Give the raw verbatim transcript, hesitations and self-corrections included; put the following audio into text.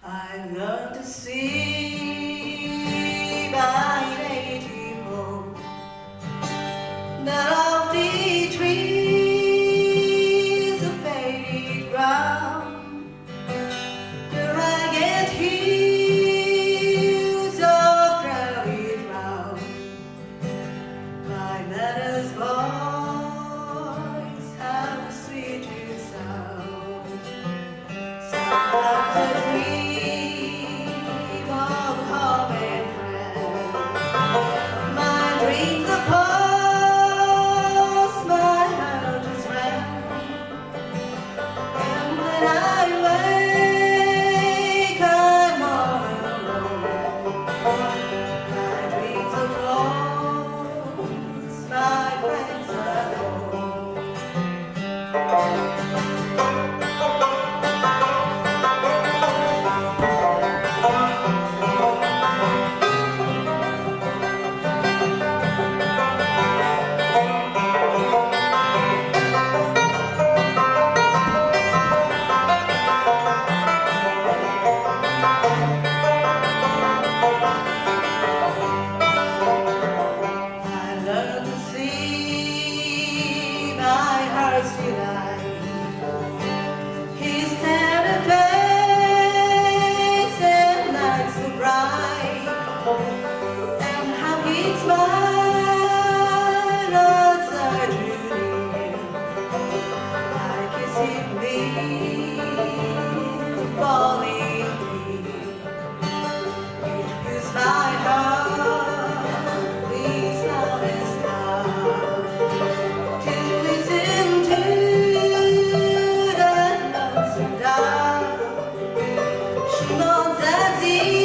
I learned to see by native home the lofty trees of faded ground, the ragged hills of crowded round. My mother's voice had a sweet sound. Sometimes a dream of home and friends. My dreams are past, my heart is round. And when I wake, I'm all alone. My dreams are close, my friends are gone. His tender face and lights so bright, and how he'd smile as I drew near, like as if we were falling here. It fills my heart with loudest love to listen to she moans as if